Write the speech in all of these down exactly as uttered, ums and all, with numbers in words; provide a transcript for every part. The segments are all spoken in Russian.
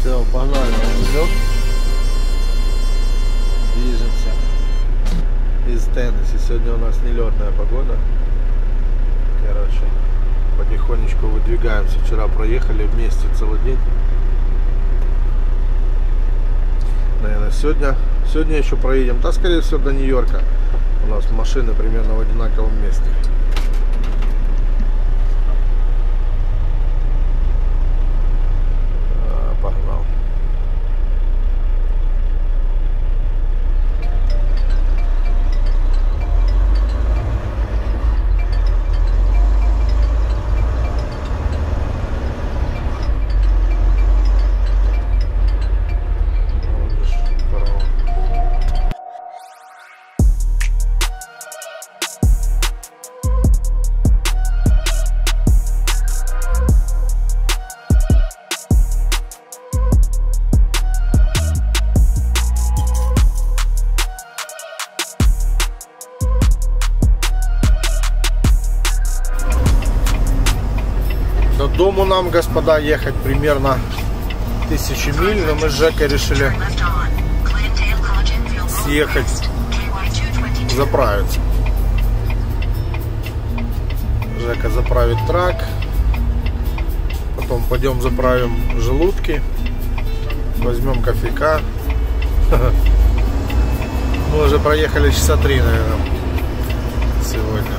Все, погнали. Движемся из Теннесси. Сегодня у нас нелетная погода. Короче, потихонечку выдвигаемся. Вчера проехали вместе целый день. Наверное, сегодня, сегодня еще проедем. Да, скорее всего, до Нью-Йорка. У нас машины примерно в одинаковом месте. Погнал. До дому нам, господа, ехать примерно тысячи миль, но мы с Жекой решили съехать, заправиться. Жека заправит трак, потом пойдем заправим желудки, возьмем кофейка. Мы уже проехали часа три, наверное, сегодня.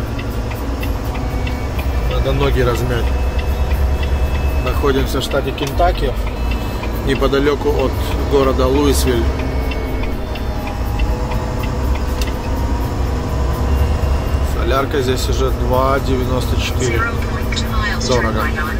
Надо ноги размять. Находимся в штате Кентаки, неподалеку от города Луисвилл. Солярка здесь уже два девяносто четыре. Дорого.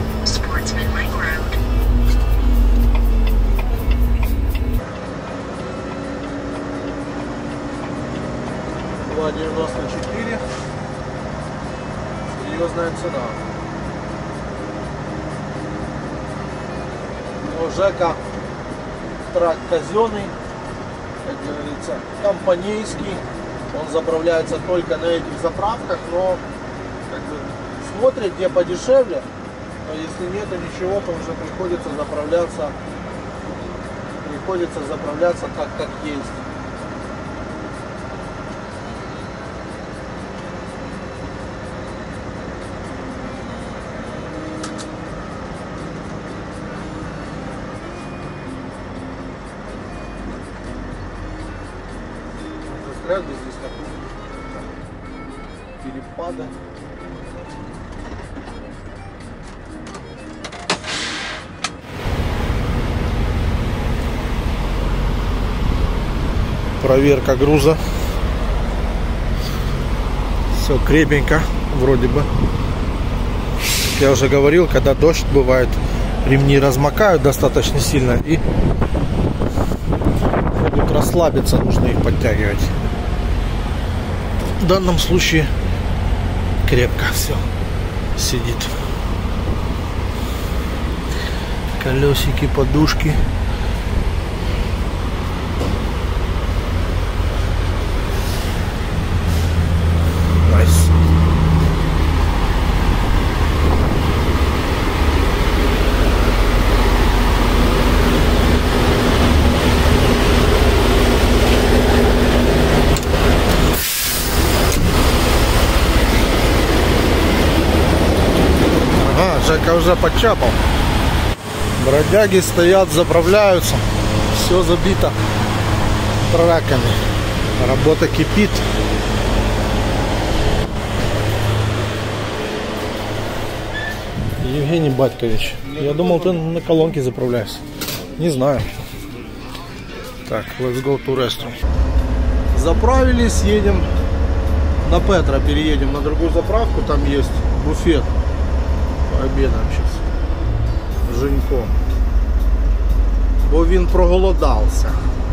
два девяносто четыре. Серьезная цена. У Жека трак казенный, как говорится, компанейский. Он заправляется только на этих заправках, но как бы смотрит, где подешевле. Но если нету ничего, то уже приходится заправляться, приходится заправляться так, как есть. Здесь перепада. Проверка груза. Все крепенько, вроде бы. Как я уже говорил, когда дождь бывает, ремни размокают достаточно сильно, и могут расслабиться, нужно их подтягивать. В данном случае крепко все сидит. Колесики, подушки. Найс. Жека уже подчапал. Бродяги стоят, заправляются. Все забито траками. Работа кипит. Евгений Батькович, я думал, ты на колонке заправляешься. Не знаю. Так, let's go to restroom. Заправились, едем на Петра, переедем на другую заправку. Там есть буфет. Обедаем сейчас Женько, бо він проголодался.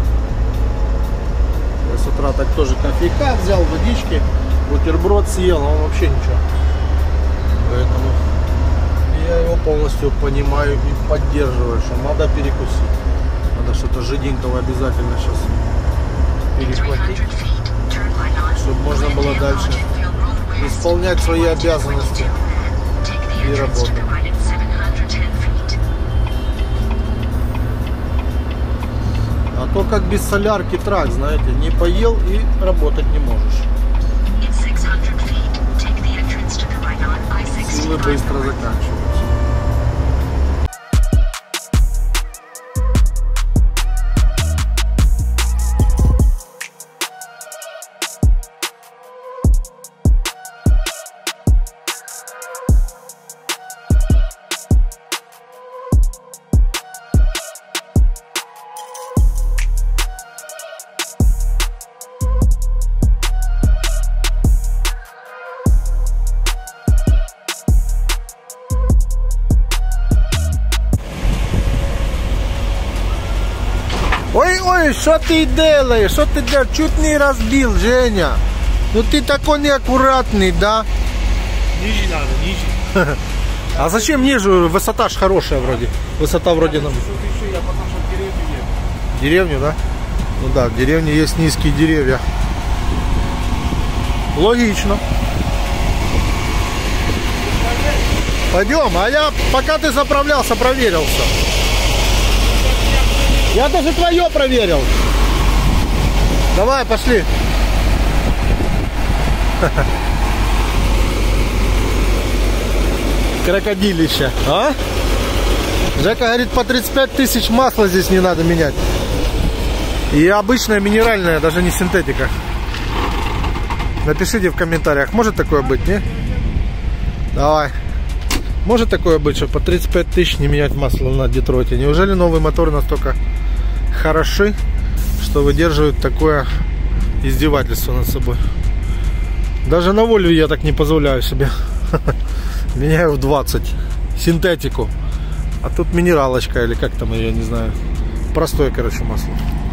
Я с утра так тоже кофейка взял, водички, бутерброд съел, а он вообще ничего. Поэтому я его полностью понимаю и поддерживаю, что надо перекусить. Надо что-то жиденького обязательно сейчас перехватить, чтобы можно было дальше исполнять свои обязанности и работать. без солярки трак, знаете, не поел и работать не можешь. Силы быстро заканчиваются. Ой-ой, что ты делаешь? Что ты делаешь? Чуть не разбил, Женя. Ну ты такой неаккуратный, да? Ниже надо, ниже. А зачем ниже? Высота ж хорошая вроде. Высота вроде нам. Я потому что в деревню еду. Деревню, да? Ну да, в деревне есть низкие деревья. Логично. Пойдем, а я пока ты заправлялся, проверился. Я даже твое проверил. Давай, пошли. Крокодилище. А? Жека говорит, по тридцать пять тысяч масла здесь не надо менять. И обычная минеральная, даже не синтетика. Напишите в комментариях, может такое быть, не? Давай. Может такое быть, что по тридцать пять тысяч не менять масло на Детройте? Неужели новые моторы настолько хороши, что выдерживают такое издевательство над собой? Даже на Вольве я так не позволяю себе. Меняю в двадцать синтетику. А тут минералочка или как там, я не знаю. Простое, короче, масло.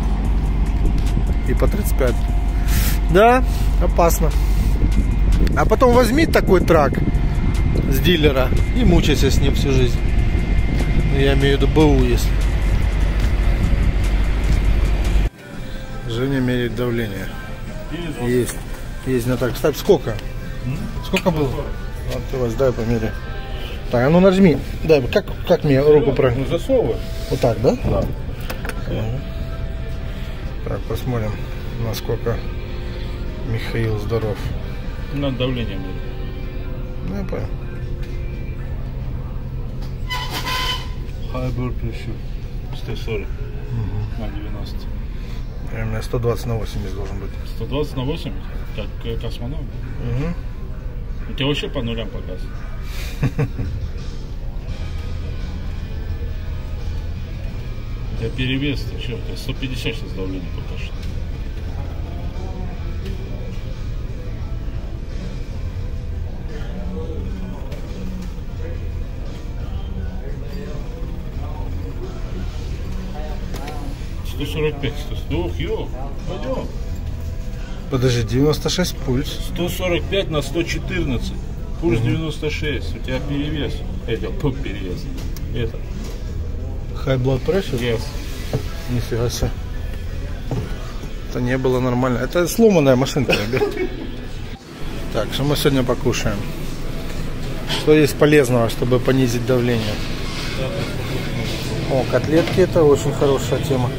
И по тридцать пять. Да, опасно. А потом возьми такой трак с дилера и мучайся с ним всю жизнь. Я имею в виду БУ, если. Женя меряет давление. Есть. Есть на так. Кстати, сколько? Сколько было? Открывай, дай померяй. Так, а ну нажми. Дай, как, как мне руку про... Ну засовывай. Вот так, да? Да. Угу. Так, посмотрим, насколько Михаил здоров. Надо давление мерить. Ну, я понял. High blood pressure сто сорок на девяносто. У меня сто двадцать на восемьдесят должен быть. сто двадцать на восемьдесят? Как э, космонавт? Угу. У тебя вообще по нулям показывает. У тебя перевес, ты что? У тебя сто пятьдесят сейчас давление пока что. сто сорок пять, сто сорок. Ох, ё, пойдем. Подожди, девяносто шесть пульс. сто сорок пять на сто четырнадцать. Пульс угу. девяносто шесть. У тебя перевес. Это, пуп, перевес. Это. High blood pressure? Yes. Нифига себе. Это не было нормально. Это сломанная машинка, ребят. Так, что мы сегодня покушаем? Что есть полезного, чтобы понизить давление? О, котлетки, это очень хорошая тема.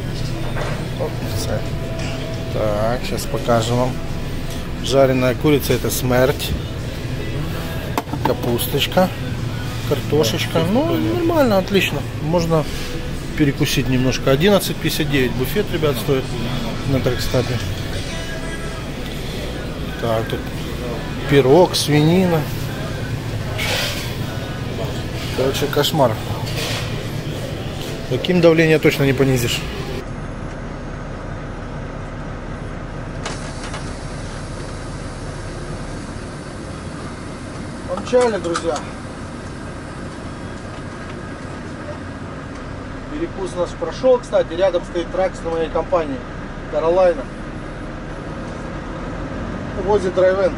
Так, сейчас покажем вам. Жареная курица — это смерть. Капусточка, картошечка. Ну, нормально, отлично. Можно перекусить немножко. одиннадцать пятьдесят девять буфет, ребят, стоит на Трекстапе. Так, тут пирог, свинина. Короче, кошмар. Таким давление точно не понизишь. Помчали, друзья. Перекус наш прошел, кстати, рядом стоит трак с моей компании Carolina. Возит драйв-ин.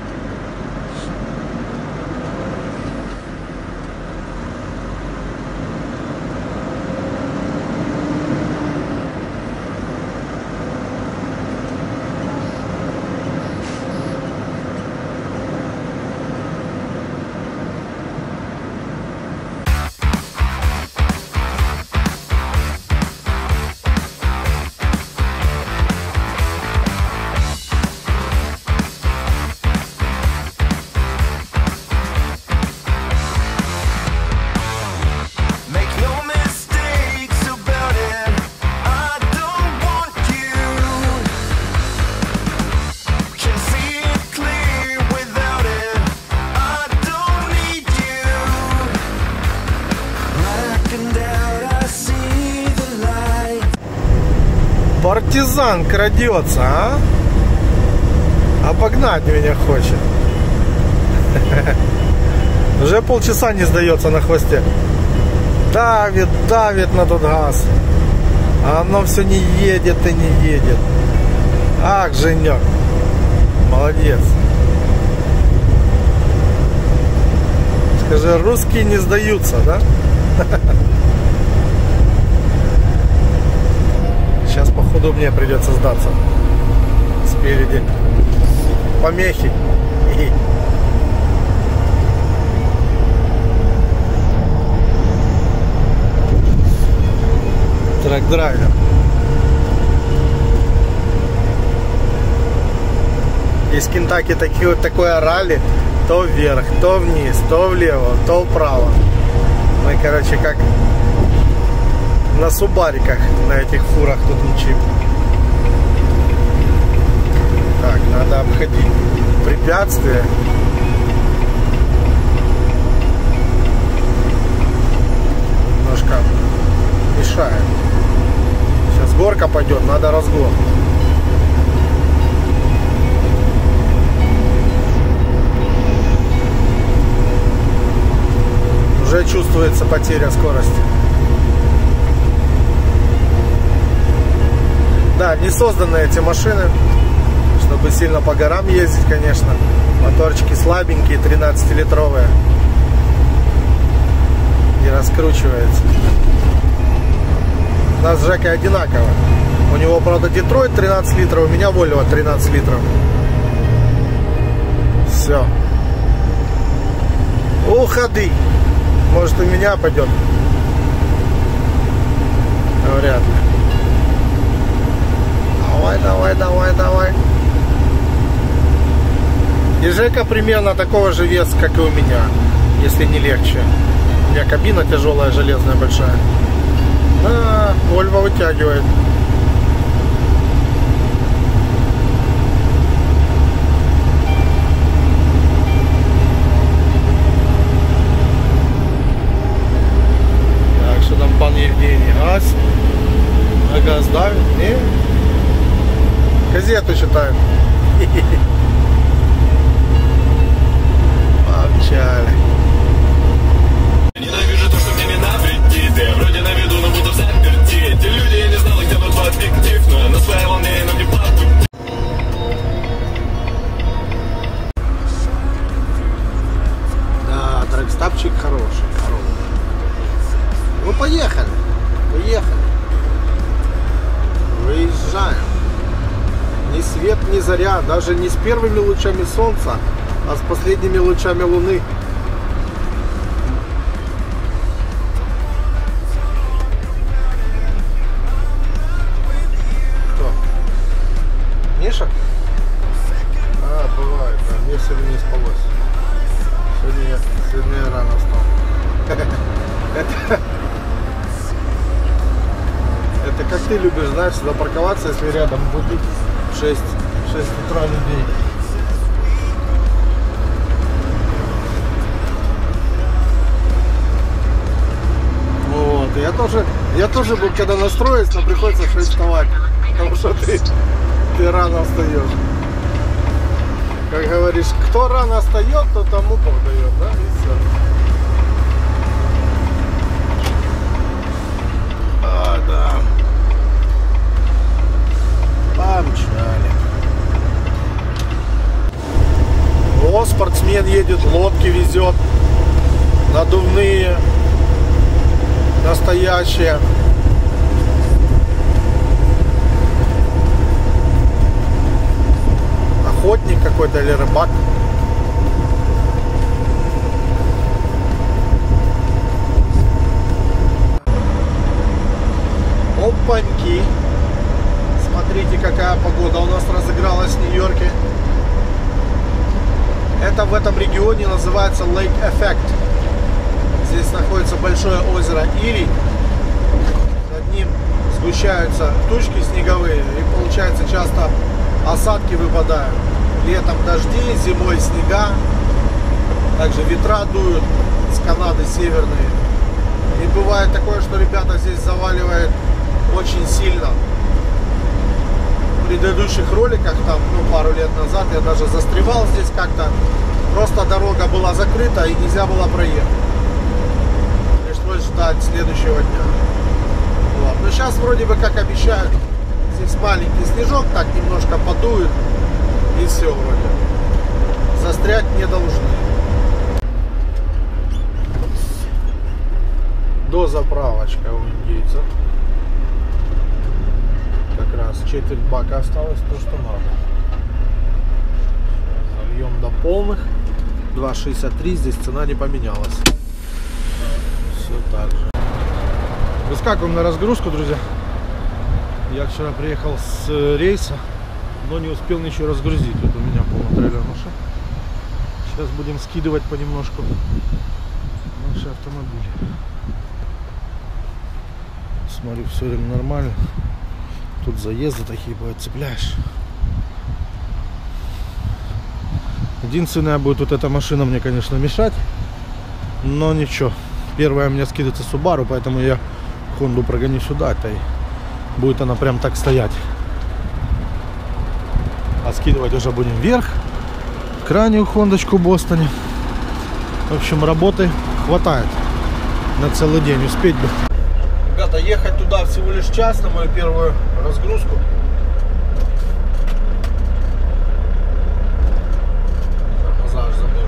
Партизан крадется, а? Обогнать меня хочет. Уже полчаса не сдается на хвосте. Давит, давит на тот газ. А оно все не едет и не едет. Ах, Женек. Молодец. Скажи, русские не сдаются, да? Сейчас, походу, мне придется сдаться. Спереди помехи. Трак-драйвер. Из Кентаки такие, такое ралли. То вверх, то вниз, то влево, то вправо. Мы, короче, как на субариках, на этих фурах тут мчим. Так, надо обходить препятствия. Немножко мешает. Сейчас горка пойдет, надо разгон. Уже чувствуется потеря скорости. Да, не созданы эти машины, чтобы сильно по горам ездить, конечно. Моторчики слабенькие, тринадцатилитровые. И раскручивается. У нас с Жекой одинаково. У него, правда, Детройт тринадцать литров, у меня Volvo тринадцать литров. Все. Уходи. Может, у меня пойдет. Вряд ли. Давай, давай, давай, давай. И Жека примерно такого же веса, как и у меня, если не легче. У меня кабина тяжелая, железная, большая. Да, Volvo вытягивает. Так, что там пан Евгений? Газ? А газ давит? Не? Газету читают. Молчали. Ненавижу то, что мне не навредит. Я вроде на виду, но буду заперти. Эти люди, я не знал, где тут объектив. Но я на своей волне, и нам не по пути. Да, трекстапчик хороший, хороший. Ну, поехали. Поехали. Выезжаем. Ни свет, ни заря. Даже не с первыми лучами солнца, а с последними лучами луны. Кто? Миша? А, бывает, да. Мне сегодня не спалось. Сегодня я, сегодня я рано встал. Это... Это как ты любишь, знаешь, сюда парковаться, если рядом будет шесть утра людей. Вот, я тоже, я тоже был, когда настроюсь, но приходится в шесть вставать, потому что ты, ты рано встаешь. Как говоришь, кто рано встает, то тому Бог дает, да, и все. А, да. Помчали. О, спортсмен едет, лодки везет. Надувные. Настоящие. Охотник какой-то или рыбак. Опаньки. Смотрите, какая погода у нас разыгралась в Нью-Йорке. Это в этом регионе называется Lake Effect. Здесь находится большое озеро Ири. Над ним сгущаются тучки снеговые. И получается часто осадки выпадают. Летом дожди, зимой снега. Также ветра дуют с Канады северные. И бывает такое, что ребята здесь заваливает очень сильно. В предыдущих роликах, там, ну, пару лет назад, я даже застревал здесь как-то. Просто дорога была закрыта и нельзя было проехать. Пришлось ждать следующего дня. Вот. Но сейчас вроде бы как обещают, здесь маленький снежок, так немножко подует, и все вроде. Застрять не должны. До заправочка у индейцев. Как раз четверть бака осталось, то что надо. Зальем до полных. два шестьдесят три, здесь цена не поменялась. Все так же. Выскакиваем на разгрузку, друзья. Я вчера приехал с рейса, но не успел ничего разгрузить. Вот у меня полный трейлер машин. Сейчас будем скидывать понемножку наши автомобили. Смотрю, все время нормально. Тут заезды такие бывают, цепляешь. Единственное, будет вот эта машина мне, конечно, мешать. Но ничего. Первая у меня скидывается Subaru, поэтому я Хонду прогоню сюда. Это и будет она прям так стоять. А скидывать уже будем вверх. Крайнюю Хондочку в Бостоне. В общем, работы хватает на целый день. Успеть бы. Ребята, ехать туда всего лишь час на мою первую разгрузку. Тормоза забыл.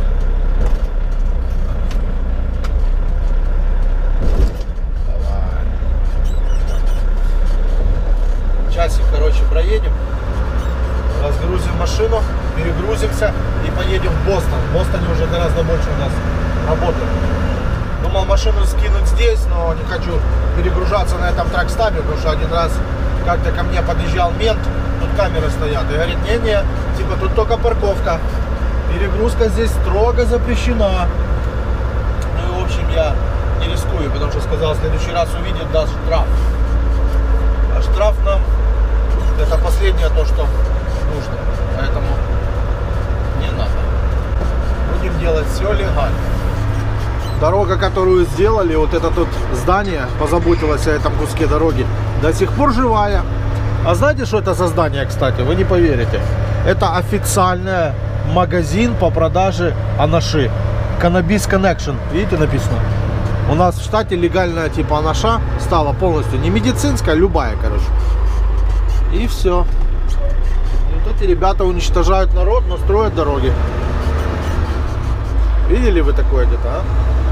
Давай. Часик, короче, проедем. Разгрузим машину, перегрузимся и поедем в Бостон. В Бостоне уже гораздо больше у нас работы. Думал машину скинуть здесь, но не хочу перегружаться на этом тракстабе, потому что один раз как-то ко мне подъезжал мент, тут камеры стоят, и говорит, не-не, типа тут только парковка, перегрузка здесь строго запрещена. Ну и в общем я не рискую, потому что сказал, в следующий раз увидит, даст штраф. А штраф нам это последнее то, что нужно, поэтому не надо. Будем делать все легально. Дорога, которую сделали, вот это тут здание позаботилось о этом куске дороги, до сих пор живая. А знаете, что это за здание, кстати? Вы не поверите. Это официальный магазин по продаже анаши. Cannabis Connection. Видите, написано? У нас в штате легальная типа анаша стала полностью. Не медицинская, любая, короче. И все. И вот эти ребята уничтожают народ, но строят дороги. Видели вы такое где-то, а?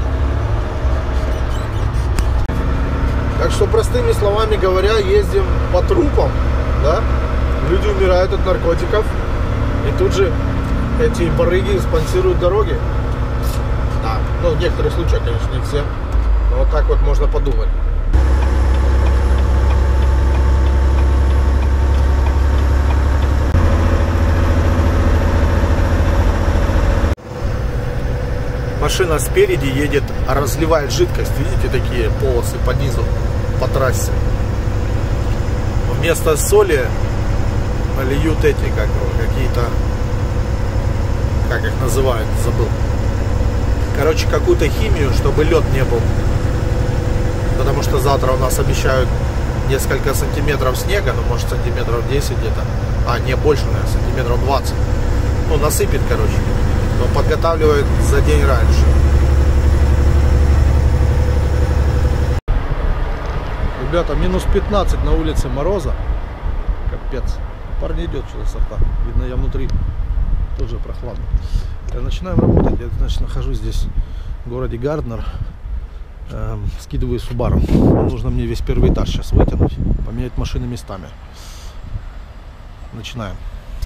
Так что, простыми словами говоря, ездим по трупам, да? Люди умирают от наркотиков, и тут же эти барыги спонсируют дороги. Да, ну в некоторых случаях, конечно, не все, но вот так вот можно подумать. Машина спереди едет, разливает жидкость. Видите, такие полосы по низу, по трассе. Вместо соли льют эти, как какие-то, как их называют, забыл. Короче, какую-то химию, чтобы лед не был. Потому что завтра у нас обещают несколько сантиметров снега, ну может сантиметров десять где-то. А, не больше, наверное, сантиметров двадцать. Ну, насыпет, короче. Но подготавливают за день раньше. Ребята, минус пятнадцать на улице, мороза. Капец. Парень идет что-то с рта. Видно, я внутри тоже прохладно. Я начинаем работать. Я, значит, нахожусь здесь в городе Гарднер. Эм, скидываю Subaru. Нужно мне весь первый этаж сейчас вытянуть, поменять машины местами. Начинаем.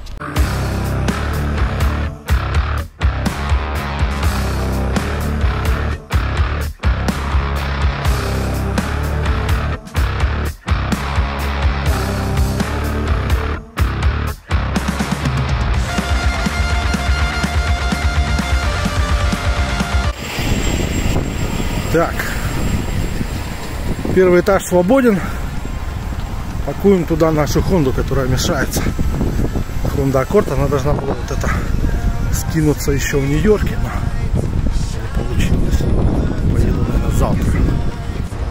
Так, первый этаж свободен. Пакуем туда нашу Хонду, которая мешается. Honda Accord, она должна была вот это скинуться еще в Нью-Йорке, но не получилось. Поеду, наверное, завтра.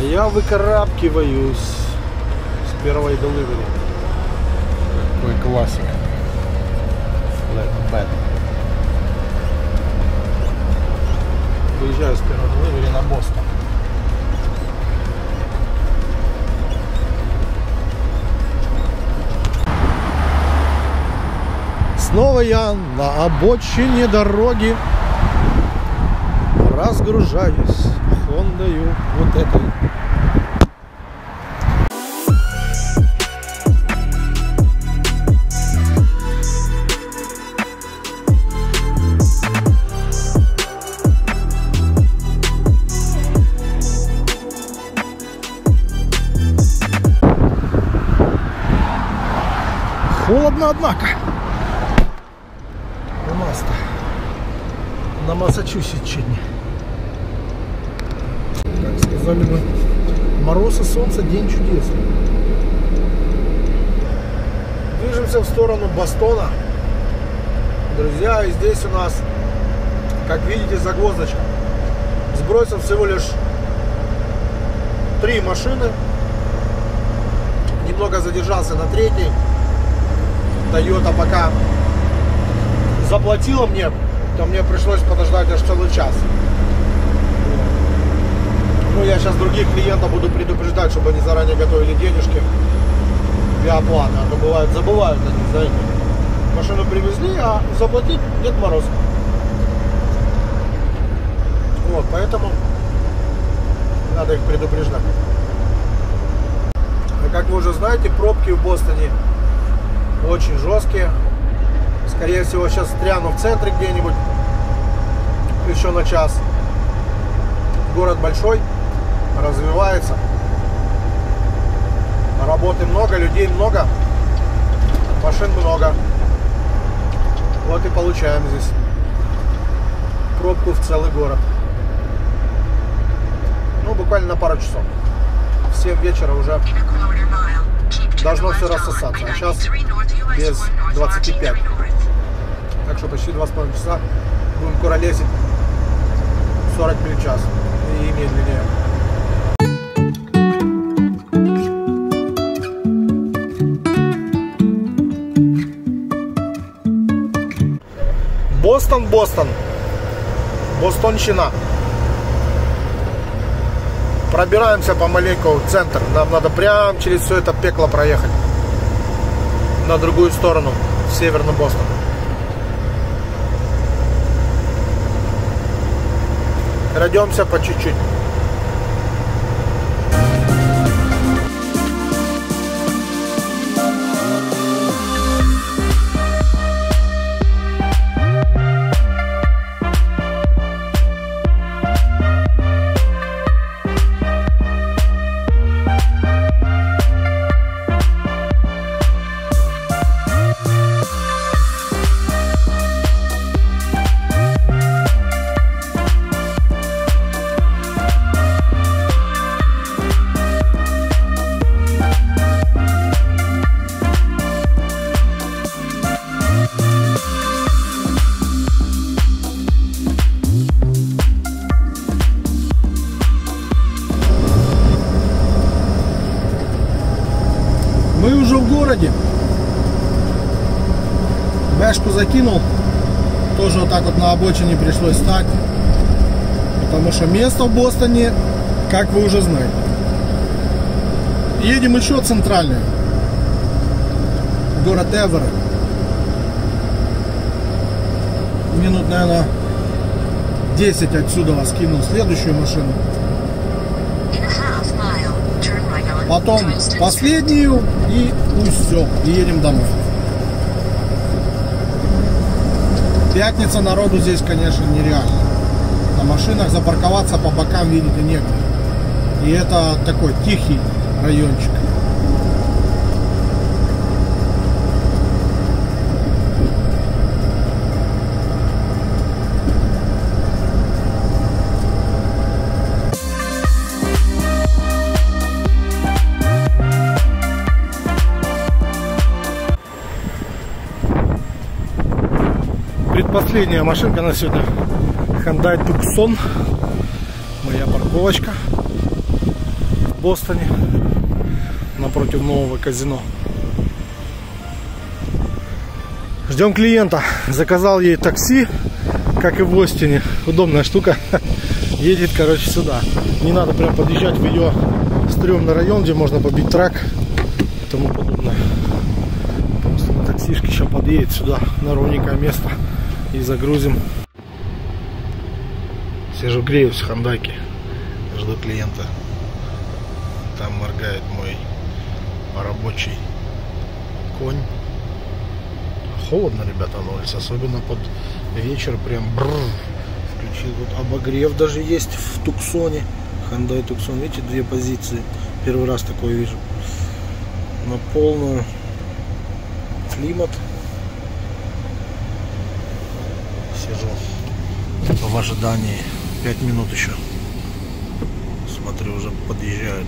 А я выкарабкиваюсь с первой delivery. Какой классик. Let bad. Выезжаю с первой delivery на Бостон. Снова я на обочине дороги разгружаюсь Хондою вот этой. Холодно, однако. У нас-то на Массачусетчине. Как сказали бы, мороз и солнце, день чудесный. Движемся в сторону Бостона. Друзья, и здесь у нас, как видите, загвоздочка. Сбросил всего лишь три машины. Немного задержался на третьей. Toyota пока заплатила мне, то мне пришлось подождать аж целый час. Ну, я сейчас других клиентов буду предупреждать, чтобы они заранее готовили денежки для оплаты. А то бывает, забывают они, знаете. Машину привезли, а заплатить Дед Мороз. Вот, поэтому надо их предупреждать. А как вы уже знаете, пробки в Бостоне очень жесткие. Скорее всего, сейчас стряну в центре где-нибудь еще на час. Город большой, развивается. Работы много, людей много, машин много. Вот и получаем здесь пробку в целый город. Ну, буквально на пару часов. В семь вечера уже должно все рассосаться. А сейчас без двадцати пяти. Так что почти два с половиной часа будем куролесить сорок миль в час и медленнее. Бостон, Бостон. Бостонщина. Пробираемся помаленьку в центр. Нам надо прямо через все это пекло проехать. На другую сторону, в северный Бостон. Крадемся по чуть-чуть. Мы уже в городе. Бэшку закинул. Тоже вот так вот на обочине пришлось стать. Потому что место в Бостоне, как вы уже знаете. Едем еще центральный. Город Эверетт. Минут, наверное, десять отсюда вас кинул следующую машину. Потом последнюю и ну все, и едем домой. Пятница, народу здесь, конечно, нереально. На машинах запарковаться по бокам, видите, негде. И это такой тихий райончик. Предпоследняя машинка на сегодня Hyundai Tucson. Моя парковочка. в Бостоне, напротив нового казино. Ждем клиента. Заказал ей такси, как и в Остине. Удобная штука. Едет, короче, сюда. Не надо прям подъезжать в ее стрёмный район, где можно побить трак и тому подобное. Просто на таксишке сейчас подъедет сюда, на ровненькое место, и загрузим. Сижу, греюсь в хандайке, жду клиента. Там моргает мой рабочий конь. Холодно, ребята, на улице, особенно под вечер, прям бррр. Включил тут обогрев даже есть в Туксоне. Hyundai Tucson, видите, две позиции. Первый раз такое вижу. На полную климат. Сижу в ожидании. Пять минут еще. Смотрю, уже подъезжают.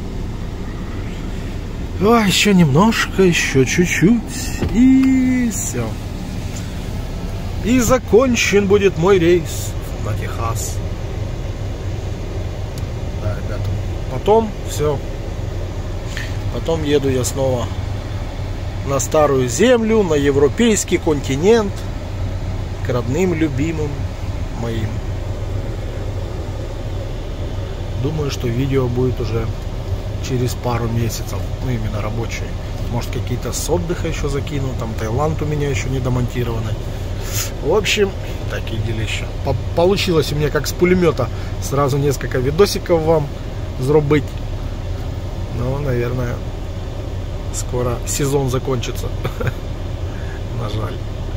А, еще немножко, еще чуть-чуть. И все. И закончен будет мой рейс на Техас. Да, ребята. Потом все. Потом еду я снова на старую землю, на европейский континент, к родным, любимым моим. Думаю, что видео будет уже через пару месяцев, ну именно рабочие. Может, какие-то с отдыха еще закину, там Таиланд у меня еще не домонтированный. В общем, такие делища. Получилось у меня как с пулемета сразу несколько видосиков вам зробить. Но, наверное, скоро сезон закончится. На жаль.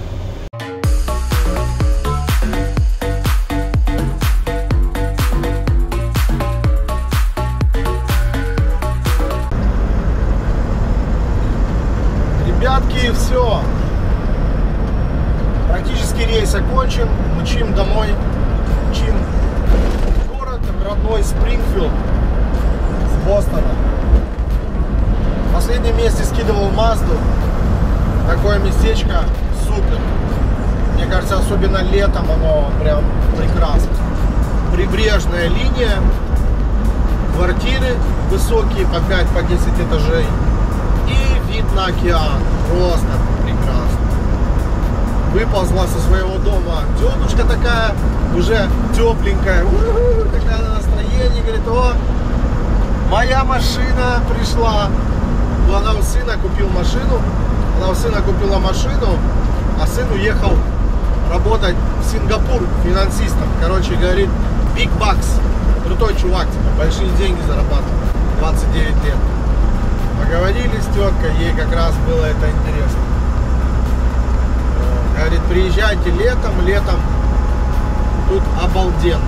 Ребятки, все. Практически рейс окончен. Мчим домой. Мчим в город родной Спрингфилд с Бостона. В последнем месте скидывал Мазду. Такое местечко супер. Мне кажется, особенно летом оно прям прекрасно. Прибрежная линия. Квартиры высокие по пять, по десять этажей. И вид на океан. Просто прекрасно. Выползла со своего дома тетушка такая, уже тепленькая. У-у-у, такая на настроении. Говорит: о, моя машина пришла. Ну, она у сына купила машину. Она у сына купила машину, а сын уехал работать в Сингапур финансистом. Короче, говорит, big bucks. Крутой чувак, типа, большие деньги зарабатывает. двадцать девять лет. Поговорили с теткой, ей как раз было это интересно. Говорит, приезжайте летом, летом тут обалденно.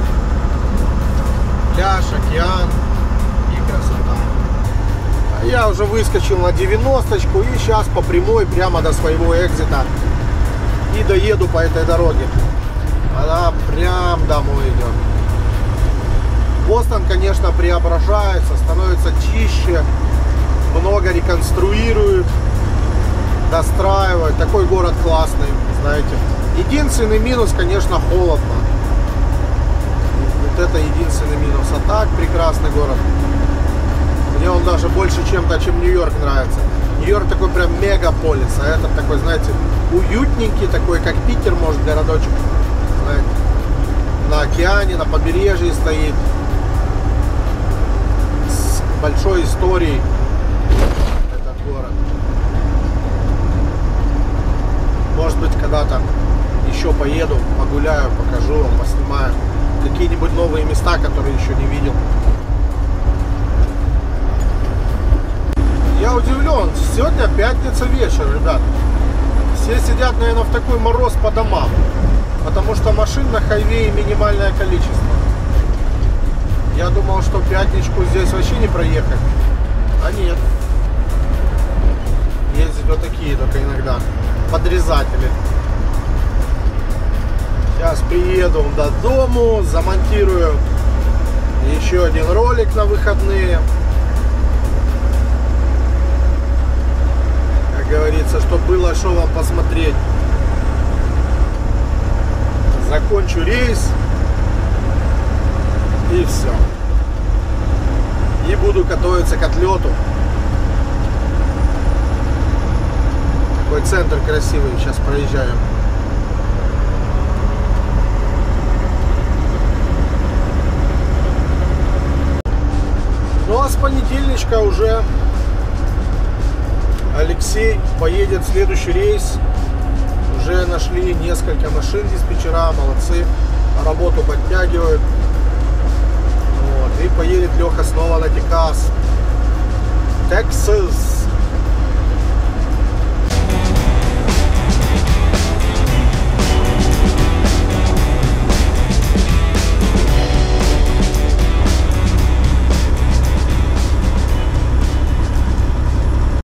Пляж, океан и красота. А я уже выскочил на девяносточку и сейчас по прямой прямо до своего экзита и доеду по этой дороге. Она прям домой идет. Бостон, конечно, преображается, становится чище. Много реконструируют, достраивают. Такой город классный, знаете. Единственный минус, конечно, холодно. Вот это единственный минус. А так прекрасный город. Мне он даже больше чем-то, чем Нью-Йорк нравится. Нью-Йорк такой прям мегаполис, а этот такой, знаете, уютненький, такой, как Питер, может, городочек. Знаете, на океане, на побережье стоит. С большой историей. Город. Может быть, когда-то еще поеду, погуляю, покажу вам, поснимаю какие-нибудь новые места, которые еще не видел. Я удивлен, сегодня пятница вечер, ребят. Все сидят, наверное, в такой мороз по домам, потому что машин на хайвее минимальное количество. Я думал, что пятничку здесь вообще не проехать, а нет. Ездят вот такие только иногда подрезатели. Сейчас приеду до дому, замонтирую еще один ролик на выходные. Как говорится, чтобы было что вам посмотреть. Закончу рейс и все. И буду готовится к отлету. Такой центр красивый, сейчас проезжаем. Ну а с понедельничка уже Алексей поедет в следующий рейс. Уже нашли несколько машин диспетчера, молодцы, работу подтягивают. Вот. И поедет Леха снова на Техас. Texas.